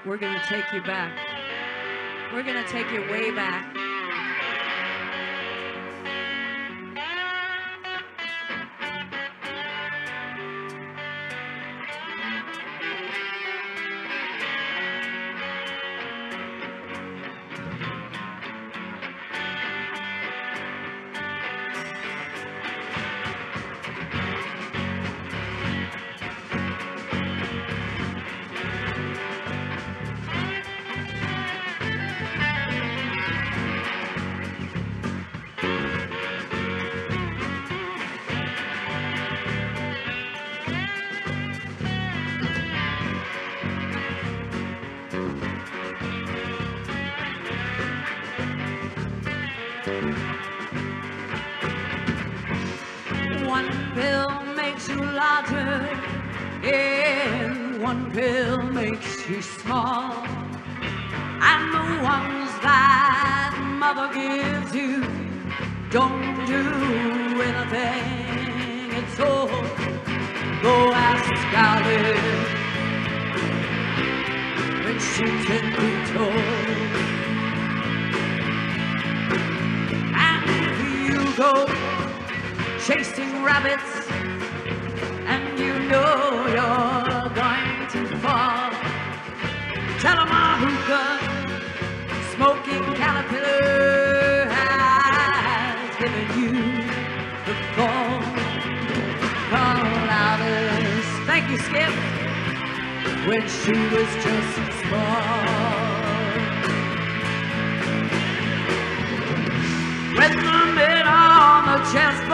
We're gonna take you back. We're gonna take you way back. One pill makes you larger, and one pill makes you small. And the ones that mother gives you don't do anything at all. Go ask Scarlet when she can be told. And if you go chasing rabbits and you know you're going to fall, tell 'em a hookah smoking caterpillar has given you the fall. Colorado's, thank you, Skip, when she was just small. With the mitt on the chest